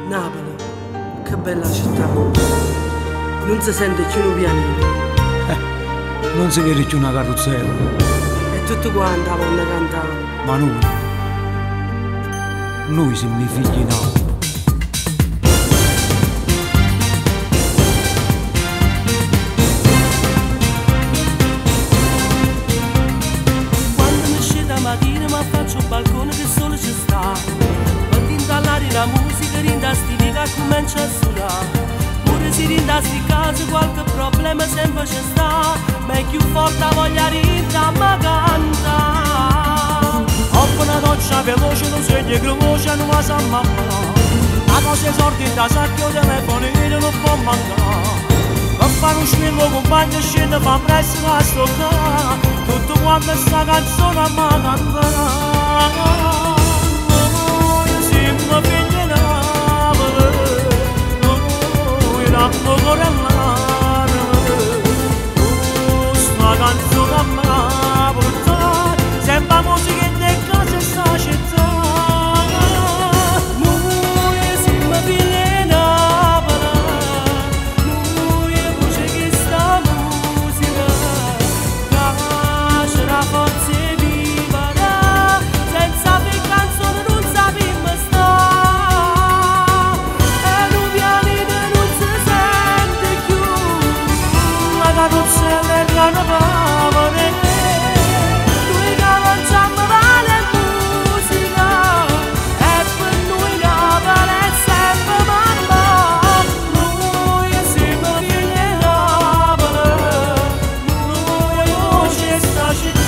Napoli, che bella città. Non si sente più un pianino. Non si vede più una carrozzella. E tutto quanto vanno a cantare. Ma noi siamo i figli no. Quando mi scende la mattina mi affaccio al balcone che il sole ci sta. Quando intalare la musica rinda stivica comincia a suonare. Pure si rinda sti casi qualche problema sempre ci sta. Ma è più forte la voglia rinda ma canta. Dopo una doccia veloce non segni che voce non va a mamma. La cosa sordi da sacco telefonino non può mancare. Per fare un squillo compagno scende fa presto a stoccare. Tutto quanto sta canzone a me canterà. Io siamo figli di Napoli, noi l'hanno cuore a mare. Sta canzone a me portare sempre musica in te casa sta città. Noi siamo figli di Napoli, noi è voce che sta musica. La forza è viva, senza per canzone non sappiamo stare. E un pianino non si sente più, la carrozzella è la povera. Noi che lanciamo vale musica, e per noi Napoli è sempre mamma. Noi siamo figli di Napoli, noi è voce sta città.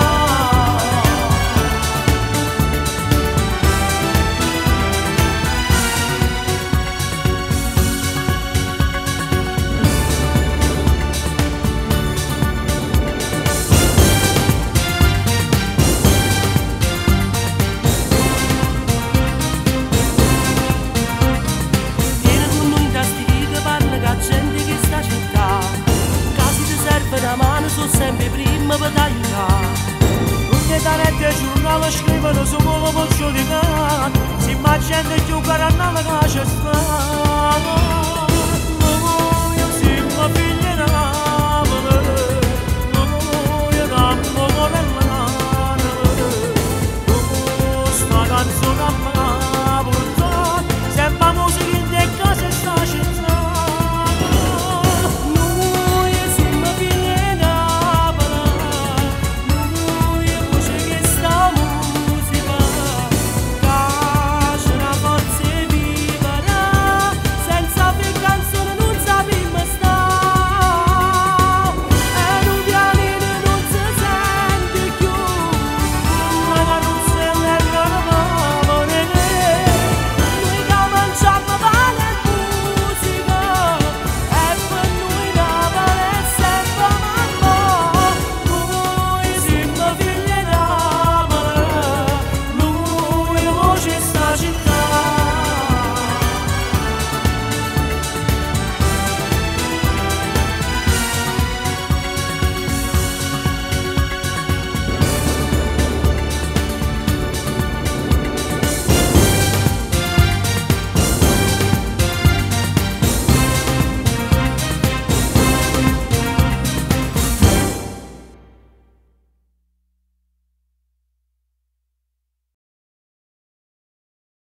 Vieni con noi da sti che parla che gente che sta città. Casi ti serve una mano sono sempre prima per t'aiutare. Tutte le rette e giornali scrivono su quello posso di cane. Si ma gente più carannale che c'è sta. Noi siamo figli